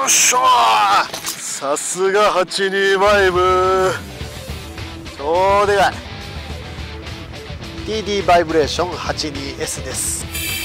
っしゃー、さすが825、超でかい TD バイブレーション 82S です。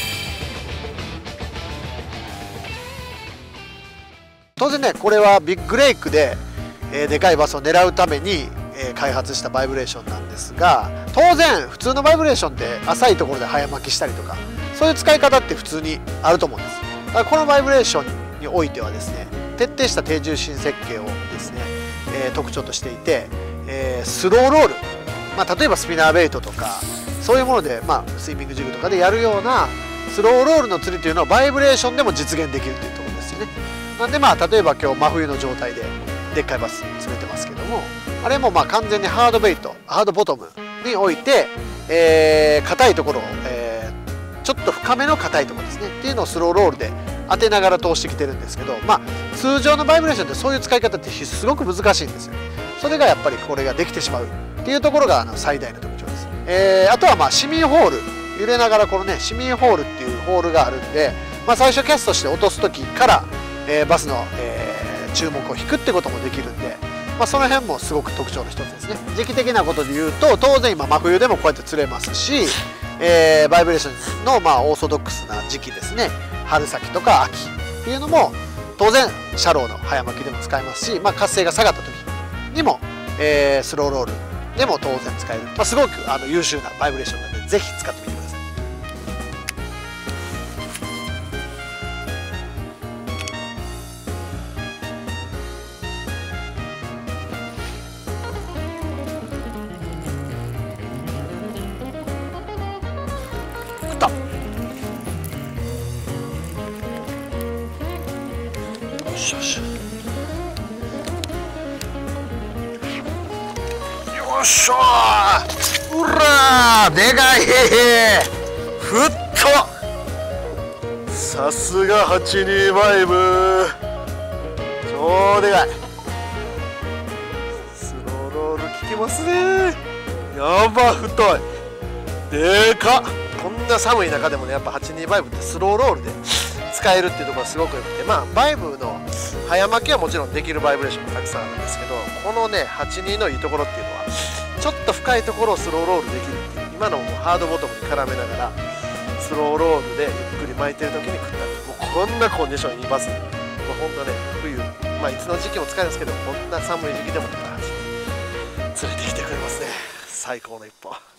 当然ね、これはビッグレイクで、でかいバスを狙うために、開発したバイブレーションなんですが、当然普通のバイブレーションって浅いところで早巻きしたりとか、そういう使い方って普通にあると思うんです。だからこのバイブレーションにおいてはですね、徹底した低重心設計をですね、特徴としていて、スローロール、例えばスピナーベイトとかそういうもので、スイミングジグとかでやるようなスローロールの釣りというのをバイブレーションでも実現できるというところですよね。なんで例えば今日真冬の状態ででっかいバス釣れてますけども、あれも完全にハードベイト、ハードボトムに置いて、硬いところを、ちょっと深めの硬いところですねっていうのをスローロールで当てながら通してきてるんですけど、通常のバイブレーションってそういう使い方ってすごく難しいんですよ。それがやっぱりこれができてしまうっていうところが最大の特徴です。あとは市民ホール、揺れながらこのね市民ホールっていうホールがあるんで、最初キャストして落とす時から、バスの、注目を引くってこともできるんで、その辺もすごく特徴の一つですね。時期的なことで言うと、当然今真冬でもこうやって釣れますし、バイブレーションのオーソドックスな時期ですね、春先とか秋っていうのも当然シャローの早巻きでも使えますし、活性が下がった時にも、スローロールでも当然使える、すごく優秀なバイブレーションなのでぜひ使ってみてください。よしよし、よっしゃー、うらー、でかい、ふっと、さすが825、超でかい。スローロール効きますね。やば、太い、でかっ。こんな寒い中でもね、やっぱ825ってスローロールで使えるっていうところがすごくよくて、バイブの早巻きはもちろんできるバイブレーションもたくさんあるんですけど、このね82のいいところっていうのはちょっと深いところをスローロールできるっていう、今のもハードボトムに絡めながらスローロールでゆっくり巻いてる時に食ったって、もうこんなコンディションいいバス、ほんとね冬、いつの時期も使えるんですけど、こんな寒い時期でも連れてきてくれますね。最高の一歩。